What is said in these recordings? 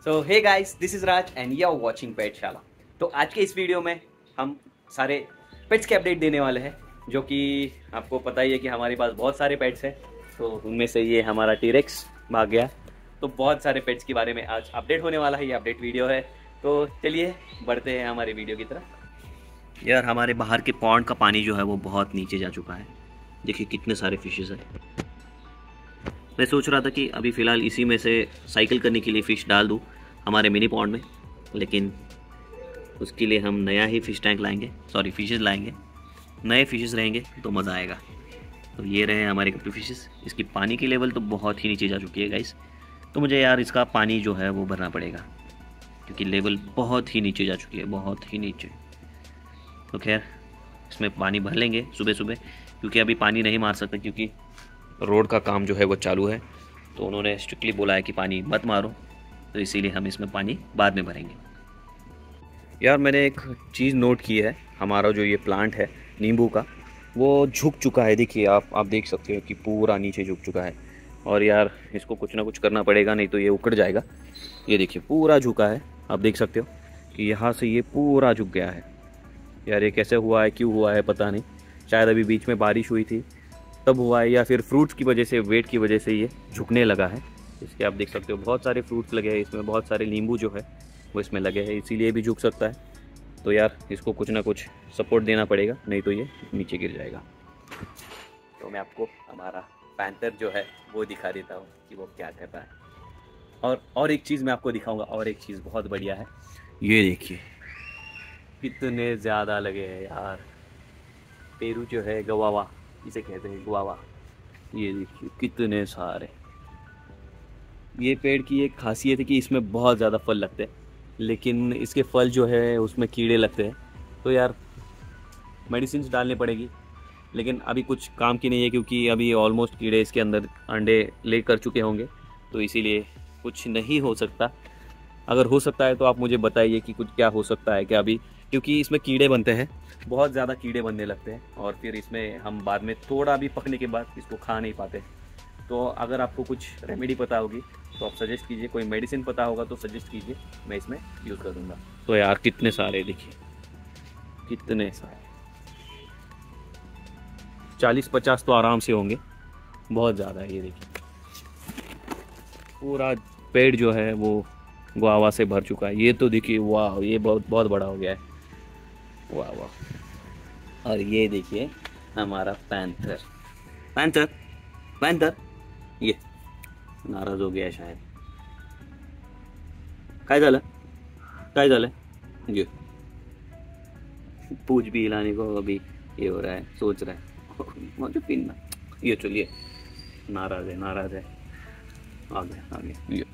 So hey guys, this is Raj and you are watching Pathshala. तो आज के इस वीडियो में हम सारे पेट्स के अपडेट देने वाले हैं, जो कि आपको पता ही है कि हमारे पास बहुत सारे पेट्स हैं। तो उनमें से ये हमारा टीरेक्स भाग गया। तो बहुत सारे पेट्स के बारे में आज अपडेट होने वाला है, ये अपडेट वीडियो है। तो चलिए बढ़ते हैं हमारे वीडियो की तरफ। यार हमारे बाहर के पॉन्ड का पानी जो है वो बहुत नीचे जा चुका है। देखिए कितने सारे फिशेस हैं। मैं सोच रहा था कि अभी फ़िलहाल इसी में से साइकिल करने के लिए फ़िश डाल दूँ हमारे मिनी पॉन्ड में, लेकिन उसके लिए हम नया ही फ़िश टैंक लाएंगे, सॉरी फिशेस लाएंगे। नए फिशेस रहेंगे तो मज़ा आएगा। तो ये रहे हमारे कप्टू फिशेस। इसकी पानी की लेवल तो बहुत ही नीचे जा चुकी है गाइस। तो मुझे यार इसका पानी जो है वो भरना पड़ेगा, क्योंकि लेवल बहुत ही नीचे जा चुकी है, बहुत ही नीचे। तो खैर इसमें पानी भर लेंगे सुबह सुबह, क्योंकि अभी पानी नहीं मार सकते, क्योंकि रोड का काम जो है वो चालू है। तो उन्होंने स्ट्रिक्टली बोला है कि पानी मत मारो, तो इसीलिए हम इसमें पानी बाद में भरेंगे। यार मैंने एक चीज़ नोट की है, हमारा जो ये प्लांट है नींबू का, वो झुक चुका है। देखिए आप देख सकते हो कि पूरा नीचे झुक चुका है। और यार इसको कुछ ना कुछ करना पड़ेगा, नहीं तो ये उखड़ जाएगा। ये देखिए पूरा झुका है, आप देख सकते हो कि यहाँ से ये पूरा झुक गया है। यार ये कैसे हुआ है, क्यों हुआ है पता नहीं। शायद अभी बीच में बारिश हुई थी तब हुआ है, या फिर फ्रूट्स की वजह से, वेट की वजह से ये झुकने लगा है। इसके आप देख सकते हो बहुत सारे फ्रूट्स लगे हैं इसमें, बहुत सारे नींबू जो है वो इसमें लगे हैं, इसीलिए भी झुक सकता है। तो यार इसको कुछ ना कुछ सपोर्ट देना पड़ेगा, नहीं तो ये नीचे गिर जाएगा। तो मैं आपको हमारा पैंथर जो है वो दिखा देता हूँ कि वो क्या कर रहा है। और एक चीज़ मैं आपको दिखाऊँगा, और एक चीज़ बहुत बढ़िया है। ये देखिए कितने ज़्यादा लगे हैं यार। पेरू जो है, गवावा इसे कहते हैं, गुआवा। ये देखिए कितने सारे। ये पेड़ की एक खासियत है कि इसमें बहुत ज़्यादा फल लगते हैं, लेकिन इसके फल जो है उसमें कीड़े लगते हैं। तो यार मेडिसिन डालनी पड़ेगी, लेकिन अभी कुछ काम की नहीं है, क्योंकि अभी ऑलमोस्ट कीड़े इसके अंदर अंडे ले कर चुके होंगे। तो इसीलिए कुछ नहीं हो सकता। अगर हो सकता है तो आप मुझे बताइए कि कुछ क्या हो सकता है क्या अभी, क्योंकि इसमें कीड़े बनते हैं, बहुत ज़्यादा कीड़े बनने लगते हैं, और फिर इसमें हम बाद में थोड़ा भी पकने के बाद इसको खा नहीं पाते। तो अगर आपको कुछ रेमेडी पता होगी तो आप सजेस्ट कीजिए, कोई मेडिसिन पता होगा तो सजेस्ट कीजिए, मैं इसमें यूज़ कर दूँगा। तो यार कितने सारे देखिए, कितने सारे, 40-50 तो आराम से होंगे, बहुत ज़्यादा है। ये देखिए पूरा पेड़ जो है वो गुआवा से भर चुका है। ये तो देखिए, वाह ये बहुत बहुत बड़ा हो गया है, वाह वाह। और ये देखिए हमारा पैंथर, पैंथर पैंथर ये नाराज हो गया है शायद। काय झालं, काय झालं? ये पूछ भी हिलाने को अभी ये हो रहा है, सोच रहा है मुझे पिन ना। ये चलिए, नाराज है, नाराज है। आ गया ये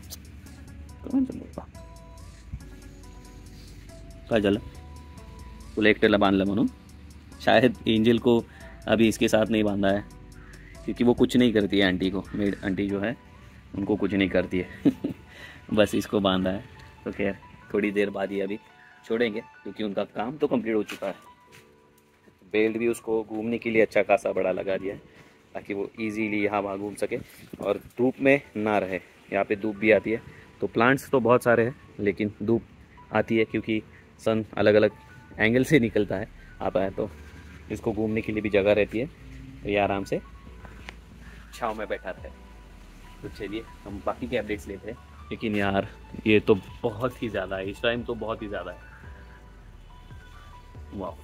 काय झालं, तुला एकट्याला बांधलं म्हणून। शायद एंजल को अभी इसके साथ नहीं बांधा है, क्योंकि वो कुछ नहीं करती है आंटी को, मेड आंटी जो है उनको कुछ नहीं करती है बस इसको बांधा है। तो खैर थोड़ी देर बाद ही अभी छोड़ेंगे, क्योंकि उनका काम तो कंप्लीट हो चुका है। बेल्ट भी उसको घूमने के लिए अच्छा खासा बड़ा लगा दिया है, ताकि वो इजीली यहाँ वहाँ घूम सके और धूप में ना रहे। यहाँ पे धूप भी आती है, तो प्लांट्स तो बहुत सारे हैं, लेकिन धूप आती है क्योंकि सन अलग अलग एंगल से निकलता है, आता है, तो इसको घूमने के लिए भी जगह रहती है। तो ये आराम से छाँव में बैठा था। तो चलिए हम बाकी के अपडेट्स लेते हैं। लेकिन यार ये तो बहुत ही ज़्यादा है, इस टाइम तो बहुत ही ज़्यादा है, वाह।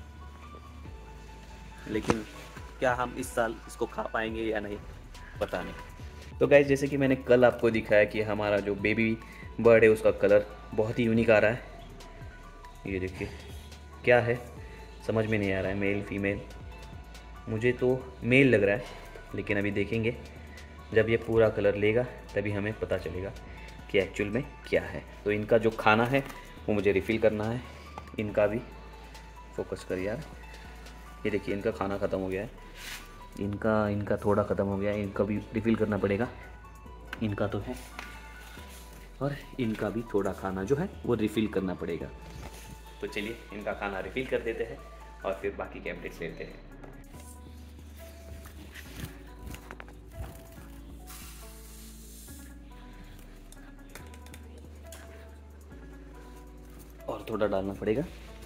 लेकिन क्या हम इस साल इसको खा पाएंगे या नहीं, पता नहीं। तो गाइस जैसे कि मैंने कल आपको दिखाया कि हमारा जो बेबी बर्ड है उसका कलर बहुत ही यूनिक आ रहा है। ये देखिए क्या है, समझ में नहीं आ रहा है, मेल फीमेल। मुझे तो मेल लग रहा है, लेकिन अभी देखेंगे जब ये पूरा कलर लेगा तभी हमें पता चलेगा कि एक्चुअल में क्या है। तो इनका जो खाना है वो मुझे रिफ़िल करना है। इनका भी फोकस कर यार, ये देखिए इनका खाना ख़त्म हो गया है, इनका थोड़ा ख़त्म हो गया है, इनका भी रिफ़िल करना पड़ेगा। इनका तो है, और इनका भी थोड़ा खाना जो है वो रिफ़िल करना पड़ेगा। तो चलिए इनका खाना रिफ़िल कर देते हैं और फिर बाकी के अपडेट्स लेते हैं। और थोड़ा डालना पड़ेगा।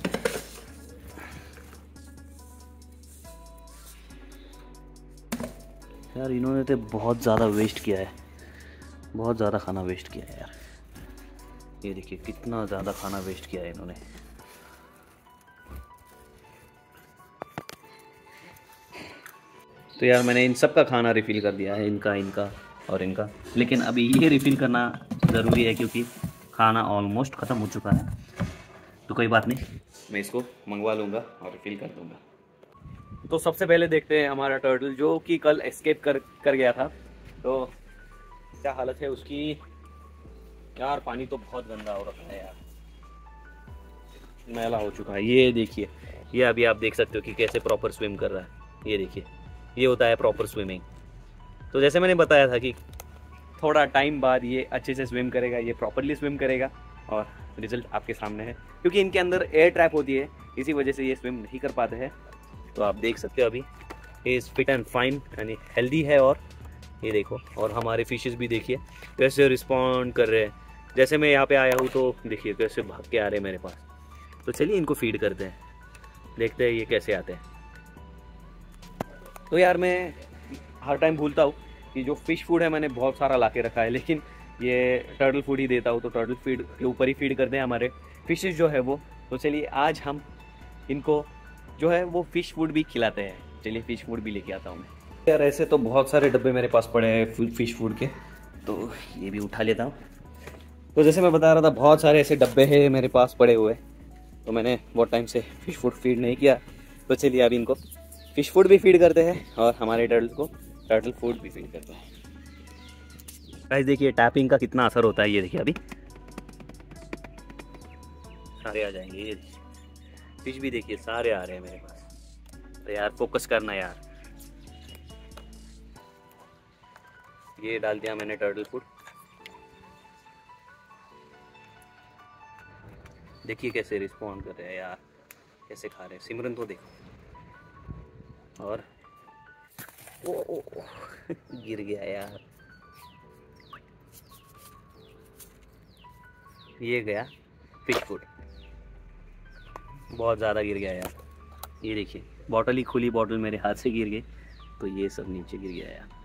यार इन्होंने तो बहुत ज़्यादा वेस्ट किया है, बहुत ज़्यादा खाना वेस्ट किया है यार। ये देखिए कितना ज़्यादा खाना वेस्ट किया है इन्होंने। तो यार मैंने इन सब का खाना रिफ़िल कर दिया है, इनका और इनका। लेकिन अभी ये रिफ़िल करना ज़रूरी है क्योंकि खाना ऑलमोस्ट ख़त्म हो चुका है। तो कोई बात नहीं, मैं इसको मंगवा लूँगा और रिफ़िल कर दूँगा। तो सबसे पहले देखते हैं हमारा टर्टल जो कि कल एस्केप कर गया था, तो क्या हालत है उसकी। यार पानी तो बहुत गंदा हो रखा है यार, मैला हो चुका है। ये देखिए, ये अभी आप देख सकते हो कि कैसे प्रॉपर स्विम कर रहा है। ये देखिए, ये होता है प्रॉपर स्विमिंग। तो जैसे मैंने बताया था कि थोड़ा टाइम बाद ये अच्छे से स्विम करेगा, ये प्रॉपरली स्विम करेगा और रिजल्ट आपके सामने है। क्योंकि इनके अंदर एयर ट्रैप होती है, इसी वजह से ये स्विम नहीं कर पाते हैं। तो आप देख सकते हो अभी ये इज़ फिट एंड फाइन यानी हेल्दी है। और ये देखो, और हमारे फिशेस भी देखिए कैसे रिस्पॉन्ड कर रहे हैं। जैसे मैं यहाँ पे आया हूँ तो देखिए कैसे भाग के आ रहे हैं मेरे पास। तो चलिए इनको फीड करते हैं, देखते हैं ये कैसे आते हैं। तो यार मैं हर टाइम भूलता हूँ कि जो फ़िश फूड है मैंने बहुत सारा ला के रखा है, लेकिन ये टर्टल फूड ही देता हूँ। तो टर्टल फीड के ऊपर ही फीड करते हैं हमारे फिशेस जो है वो। तो चलिए आज हम इनको जो है वो फ़िश फूड भी खिलाते हैं। चलिए फ़िश फूड भी लेके आता हूँ मैं। यार ऐसे तो बहुत सारे डब्बे मेरे पास पड़े हैं फ़िश फूड के, तो ये भी उठा लेता हूँ। तो जैसे मैं बता रहा था, बहुत सारे ऐसे डब्बे हैं मेरे पास पड़े हुए, तो मैंने बहुत टाइम से फ़िश फूड फीड नहीं किया। तो चलिए अभी इनको फ़िश फूड भी फीड करते हैं और हमारे टर्टल को टर्टल फूड भी फीड करते हैं। गाइस देखिए टैपिंग का कितना असर होता है। ये देखिए अभी सारे आ जाएंगे। ये फिश भी देखिए सारे आ रहे हैं मेरे पास। तो यार फोकस करना यार। ये डाल दिया मैंने टर्टल फूड। देखिए कैसे रिस्पॉन्ड कर रहे हैं यार, कैसे खा रहे हैं। सिमरन तो देखो, और ओ गिर गया यार। ये गया फिश फूड, बहुत ज़्यादा गिर गया यार। ये देखिए बॉटल ही खुली, बॉटल मेरे हाथ से गिर गई, तो ये सब नीचे गिर गया यार।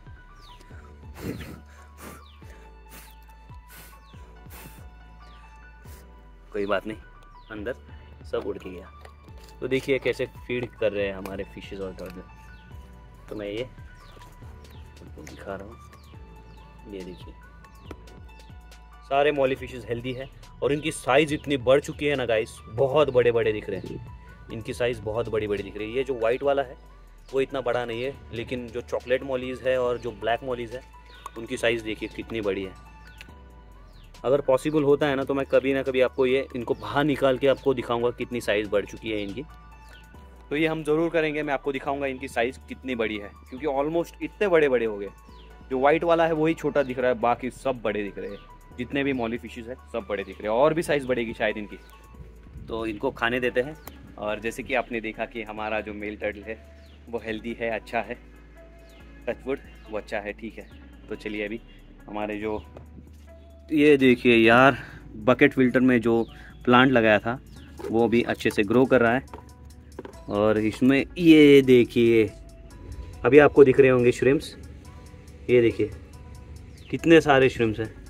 कोई बात नहीं, अंदर सब उड़ के गया। तो देखिए कैसे फीड कर रहे हैं हमारे फिशेस और टर्टल। तो मैं ये आपको दिखा रहा हूँ। ये देखिए सारे मॉली फिशेस हेल्दी है और इनकी साइज़ इतनी बढ़ चुकी है ना गाइस, बहुत बड़े बड़े दिख रहे हैं। इनकी साइज़ बहुत बड़ी बड़ी दिख रही है। ये जो वाइट वाला है वो इतना बड़ा नहीं है, लेकिन जो चॉकलेट मॉलीज़ है और जो ब्लैक मॉलीज़ है उनकी साइज़ देखिए कितनी बड़ी है। अगर पॉसिबल होता है ना तो मैं कभी ना कभी आपको ये इनको बाहर निकाल के आपको दिखाऊंगा कितनी साइज़ बढ़ चुकी है इनकी। तो ये हम ज़रूर करेंगे, मैं आपको दिखाऊंगा इनकी साइज़ कितनी बड़ी है, क्योंकि ऑलमोस्ट इतने बड़े बड़े हो गए। जो वाइट वाला है वही छोटा दिख रहा है, बाकी सब बड़े दिख रहे हैं। जितने भी मॉली फिशेस है सब बड़े दिख रहे हैं, और भी साइज़ बढ़ेगी शायद इनकी। तो इनको खाने देते हैं। और जैसे कि आपने देखा कि हमारा जो मेल टर्टल है वो हेल्दी है, अच्छा है, टचवुड वो अच्छा है, ठीक है। तो चलिए अभी हमारे जो ये देखिए यार बकेट फिल्टर में जो प्लांट लगाया था वो भी अच्छे से ग्रो कर रहा है। और इसमें ये देखिए अभी आपको दिख रहे होंगे श्रिम्प्स। ये देखिए कितने सारे श्रिम्प्स हैं,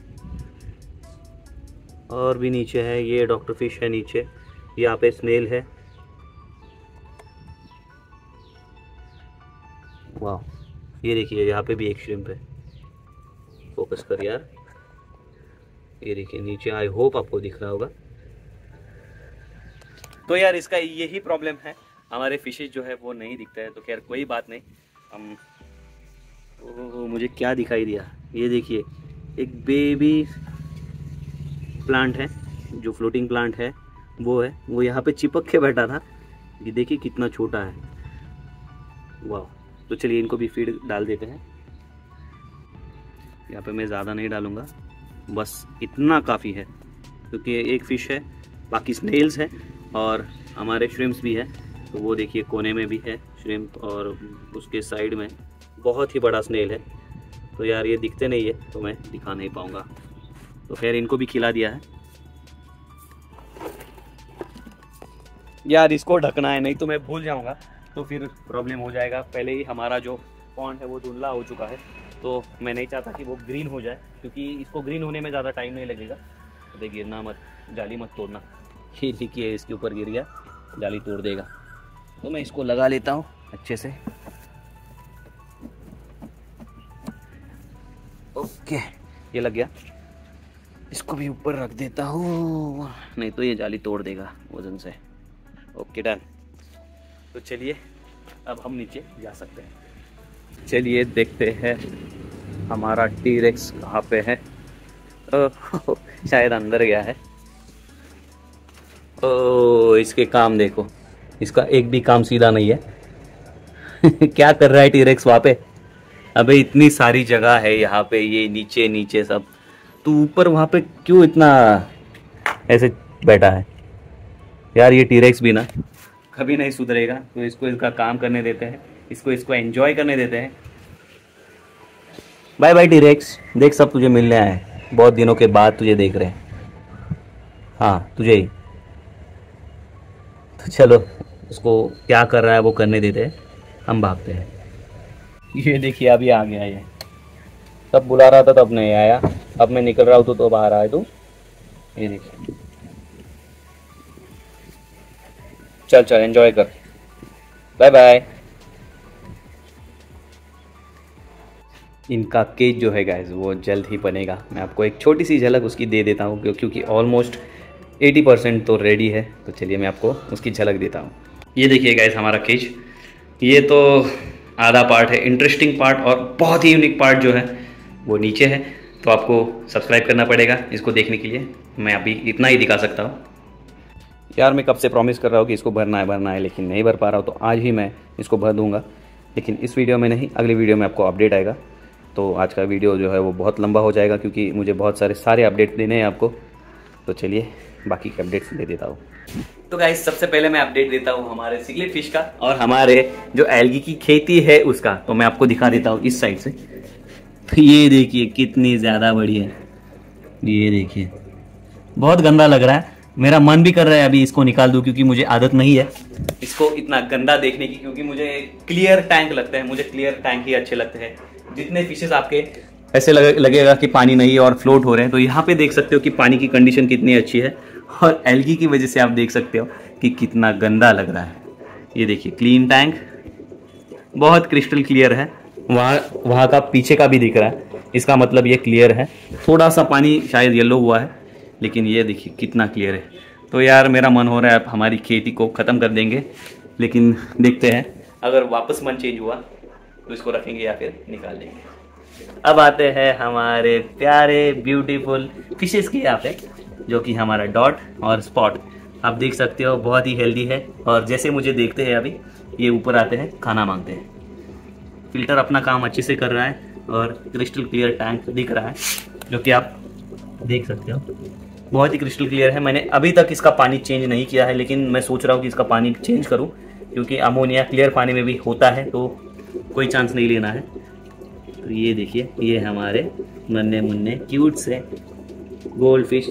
और भी नीचे है। ये डॉक्टर फिश है नीचे, यहाँ पे स्नेल है। वाह, ये देखिए यहाँ पे भी एक श्रिम्प है। फोकस कर यार, ये देखिए नीचे। आई होप आपको दिख रहा होगा। तो यार इसका यही प्रॉब्लम है, हमारे फिशेज जो है वो नहीं दिखता है। तो खैर कोई बात नहीं। हम मुझे क्या दिखाई दिया, ये देखिए एक बेबी प्लांट है, जो फ्लोटिंग प्लांट है वो है, वो यहाँ पे चिपक के बैठा था। ये देखिए कितना छोटा है। वाह, तो चलिए इनको भी फीड डाल देते हैं। यहाँ पे मैं ज़्यादा नहीं डालूँगा, बस इतना काफ़ी है, क्योंकि एक फ़िश है, बाकी स्नेल्स है और हमारे श्रिम्प्स भी है। तो वो देखिए कोने में भी है श्रिम्प, और उसके साइड में बहुत ही बड़ा स्नेल है। तो यार ये दिखते नहीं है तो मैं दिखा नहीं पाऊँगा। तो खैर इनको भी खिला दिया है। यार इसको ढकना है, नहीं तो मैं भूल जाऊंगा तो फिर प्रॉब्लम हो जाएगा। पहले ही हमारा जो पॉन्ड है वो धुंधला हो चुका है, तो मैं नहीं चाहता कि वो ग्रीन हो जाए, क्योंकि इसको ग्रीन होने में ज़्यादा टाइम नहीं लगेगा। देख गिरना मत, जाली मत तोड़ना। ये देखिए इसके ऊपर गिर गया, जाली तोड़ देगा। तो मैं इसको लगा लेता हूँ अच्छे से। ओके, ये लग गया। इसको भी ऊपर रख देता हूँ, नहीं तो ये जाली तोड़ देगा वजन से। Okay done. तो चलिए अब हम नीचे जा सकते हैं। चलिए देखते हैं हमारा टी-रेक्स कहाँ पे है। शायद अंदर गया है। ओ इसके काम देखो, इसका एक भी काम सीधा नहीं है। क्या कर रहा है टी-रेक्स वहाँ पे? अबे इतनी सारी जगह है यहाँ पे, ये नीचे नीचे सब, तो ऊपर वहाँ पे क्यों इतना ऐसे बैठा है? यार ये टी-रेक्स भी ना कभी नहीं सुधरेगा, तो इसको इसका काम करने देते हैं, इसको एंजॉय करने देते हैं। बाय बाय टी-रेक्स, देख सब तुझे मिलने आए हैं, बहुत दिनों के बाद तुझे देख रहे हैं। हाँ तुझे ही। तो चलो उसको क्या कर रहा है वो करने देते हैं, हम भागते हैं। ये देखिए अभी आ गया, ये तब बुला रहा था तब नहीं आया, अब मैं निकल रहा हूँ तो बाहर आया तू। ये देखिए, चल चल एंजॉय कर, बाय बाय। इनका केज जो है गाइस वो जल्द ही बनेगा, मैं आपको एक छोटी सी झलक उसकी दे देता हूँ, क्योंकि ऑलमोस्ट 80% तो रेडी है। तो चलिए मैं आपको उसकी झलक देता हूँ। ये देखिए गाइस हमारा केज, ये तो आधा पार्ट है, इंटरेस्टिंग पार्ट और बहुत ही यूनिक पार्ट जो है वो नीचे है। तो आपको सब्सक्राइब करना पड़ेगा इसको देखने के लिए, मैं अभी इतना ही दिखा सकता हूँ। यार मैं कब से प्रॉमिस कर रहा हूँ कि इसको भरना है, लेकिन नहीं भर पा रहा हूँ, तो आज ही मैं इसको भर दूँगा। लेकिन इस वीडियो में नहीं, अगली वीडियो में आपको अपडेट आएगा। तो आज का वीडियो जो है वो बहुत लंबा हो जाएगा, क्योंकि मुझे बहुत सारे अपडेट देने हैं आपको। तो चलिए बाकी के अपडेट्स दे देता हूँ। तो गाइस सबसे पहले मैं अपडेट देता हूँ हमारे सिगलेट फिश का और हमारे जो एल्गी की खेती है उसका। तो मैं आपको दिखा देता हूँ इस साइड से। तो ये देखिए कितनी ज़्यादा बड़ी है, ये देखिए बहुत गंदा लग रहा है। मेरा मन भी कर रहा है अभी इसको निकाल दूँ, क्योंकि मुझे आदत नहीं है इसको इतना गंदा देखने की, क्योंकि मुझे क्लियर टैंक लगता है, मुझे क्लियर टैंक ही अच्छे लगते हैं। जितने फिशेस आपके ऐसे लगेगा कि पानी नहीं है और फ्लोट हो रहे हैं, तो यहाँ पे देख सकते हो कि पानी की कंडीशन कितनी अच्छी है, और एल्गी की वजह से आप देख सकते हो कि कितना गंदा लग रहा है। ये देखिए क्लीन टैंक, बहुत क्रिस्टल क्लियर है। वहाँ का पीछे का भी दिख रहा है, इसका मतलब ये क्लियर है। थोड़ा सा पानी शायद येलो हुआ है, लेकिन ये देखिए कितना क्लियर है। तो यार मेरा मन हो रहा है अब हमारी खेती को ख़त्म कर देंगे, लेकिन देखते हैं अगर वापस मन चेंज हुआ तो इसको रखेंगे या फिर निकाल देंगे। अब आते हैं हमारे प्यारे ब्यूटीफुल फिशेस के यहाँ पे, जो कि हमारा डॉट और स्पॉट। आप देख सकते हो बहुत ही हेल्दी है, और जैसे मुझे देखते हैं अभी ये ऊपर आते हैं खाना मांगते हैं। फिल्टर अपना काम अच्छे से कर रहा है और क्रिस्टल क्लियर टैंक दिख रहा है, जो कि आप देख सकते हो बहुत ही क्रिस्टल क्लियर है। मैंने अभी तक इसका पानी चेंज नहीं किया है, लेकिन मैं सोच रहा हूँ कि इसका पानी चेंज करूँ, क्योंकि अमोनिया क्लियर पानी में भी होता है, तो कोई चांस नहीं लेना है। तो ये देखिए ये हमारे नन्हे मुन्ने क्यूट से गोल्ड फिश।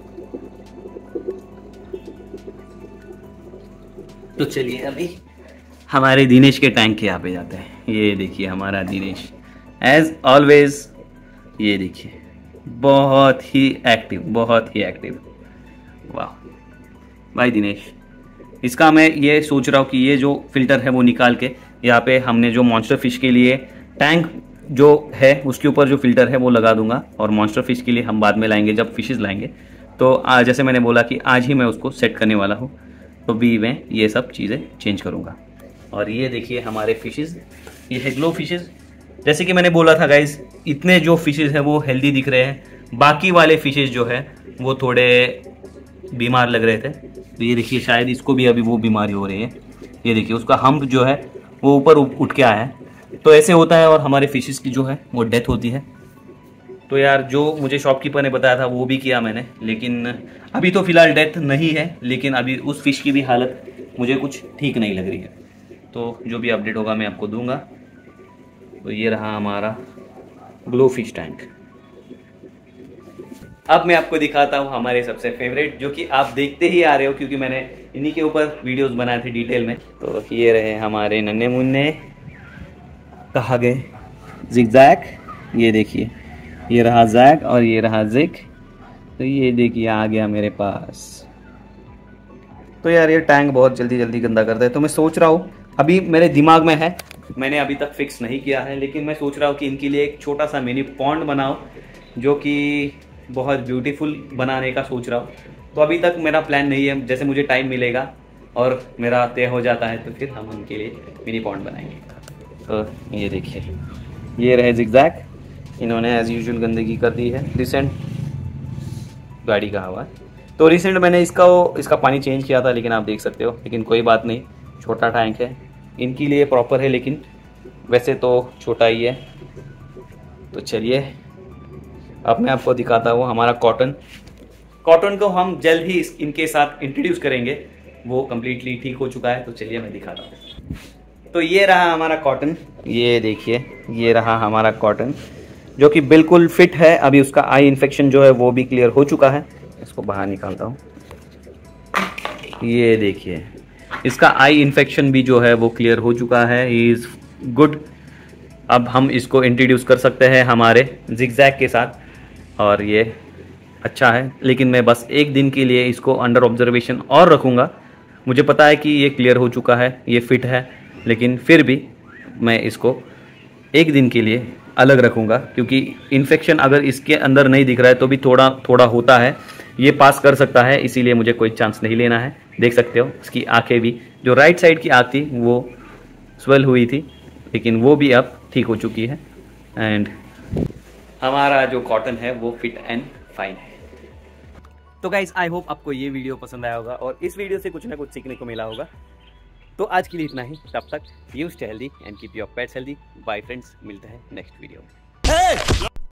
तो चलिए अभी हमारे दिनेश के टैंक के यहाँ पे जाते हैं। ये देखिए हमारा दिनेश एज ऑलवेज, ये देखिए बहुत ही एक्टिव, बहुत ही एक्टिव। वाह भाई दिनेश। इसका मैं ये सोच रहा हूँ कि ये जो फिल्टर है वो निकाल के यहाँ पे हमने जो मॉन्स्टर फिश के लिए टैंक जो है उसके ऊपर जो फिल्टर है वो लगा दूंगा, और मॉन्स्टर फिश के लिए हम बाद में लाएंगे जब फिशेस लाएंगे। तो जैसे मैंने बोला कि आज ही मैं उसको सेट करने वाला हूँ, तो भी मैं ये सब चीज़ें चेंज करूँगा। और ये देखिए हमारे फिशेस, ये है ग्लो फिशेस। जैसे कि मैंने बोला था गाइज, इतने जो फिशेस हैं वो हेल्दी दिख रहे हैं, बाकी वाले फिशेस जो है वो थोड़े बीमार लग रहे थे। तो ये देखिए शायद इसको भी अभी वो बीमारी हो रही है। ये देखिए उसका हम्प जो है वो ऊपर उठ के आया है, तो ऐसे होता है, और हमारे फिशेस की जो है वो डेथ होती है। तो यार जो मुझे शॉपकीपर ने बताया था वो भी किया मैंने, लेकिन अभी तो फ़िलहाल डेथ नहीं है, लेकिन अभी उस फिश की भी हालत मुझे कुछ ठीक नहीं लग रही है। तो जो भी अपडेट होगा मैं आपको दूंगा। तो ये रहा हमारा ग्लो फिश टैंक। अब मैं आपको दिखाता हूँ हमारे सबसे फेवरेट, जो कि आप देखते ही आ रहे हो क्योंकि मैंने इन्हीं के ऊपर वीडियोस बनाए थे डिटेल में। तो ये रहे हमारे नन्हे मुन्ने कहा गए जिगजैग। ये देखिए, ये रहा जैग और ये रहा जिग। तो ये देखिए आ गया मेरे पास। तो यार ये टैंक बहुत जल्दी जल्दी गंदा करता है, तो मैं सोच रहा हूँ, अभी मेरे दिमाग में है, मैंने अभी तक फिक्स नहीं किया है, लेकिन मैं सोच रहा हूँ कि इनके लिए एक छोटा सा मिनी पॉन्ड बनाओ, जो कि बहुत ब्यूटीफुल बनाने का सोच रहा हूँ। तो अभी तक मेरा प्लान नहीं है, जैसे मुझे टाइम मिलेगा और मेरा तय हो जाता है तो फिर हम उनके लिए मिनी पॉन्ड बनाएंगे। तो ये देखिए, ये रहे जिगजैग। इन्होंने एज यूजुअल गंदगी कर दी है। रिसेंट गाड़ी का हवा, तो रिसेंट मैंने इसका पानी चेंज किया था, लेकिन आप देख सकते हो। लेकिन कोई बात नहीं, छोटा टैंक है, इनके लिए प्रॉपर है, लेकिन वैसे तो छोटा ही है। तो चलिए अब मैं आपको दिखाता हूँ हमारा कॉटन को हम जल्द ही इनके साथ इंट्रोड्यूस करेंगे। वो कम्प्लीटली ठीक हो चुका है, तो चलिए मैं दिखाता हूँ। तो ये रहा हमारा कॉटन, ये देखिए, ये रहा हमारा कॉटन जो कि बिल्कुल फिट है। अभी उसका आई इन्फेक्शन जो है वो भी क्लियर हो चुका है। इसको बाहर निकालता हूँ। ये देखिए, इसका आई इन्फेक्शन भी जो है वो क्लियर हो चुका है। He is good. अब हम इसको इंट्रोड्यूस कर सकते हैं हमारे जिगजैग के साथ, और ये अच्छा है। लेकिन मैं बस एक दिन के लिए इसको अंडर ऑब्जर्वेशन और रखूँगा। मुझे पता है कि ये क्लियर हो चुका है, ये फिट है, लेकिन फिर भी मैं इसको एक दिन के लिए अलग रखूँगा, क्योंकि इन्फेक्शन अगर इसके अंदर नहीं दिख रहा है तो भी थोड़ा थोड़ा होता है, ये पास कर सकता है। इसीलिए मुझे कोई चांस नहीं लेना है। देख सकते हो इसकी आंखें भी, जो राइट साइड की आँख थी वो स्वेल हुई थी, लेकिन वो भी अब ठीक हो चुकी है। एंड हमारा जो कॉटन है वो फिट एंड फाइन है। तो गाइस, आई होप आपको ये वीडियो पसंद आया होगा और इस वीडियो से कुछ ना कुछ सीखने को मिला होगा। तो आज के लिए इतना ही। तब तक you stay healthy and keep your pets healthy. Bye friends, मिलते हैं नेक्स्ट वीडियो में।